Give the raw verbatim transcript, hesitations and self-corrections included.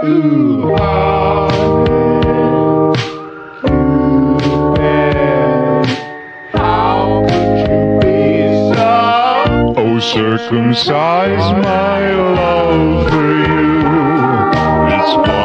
Ooh, how could you be so? Oh, circumcise my love for you. It's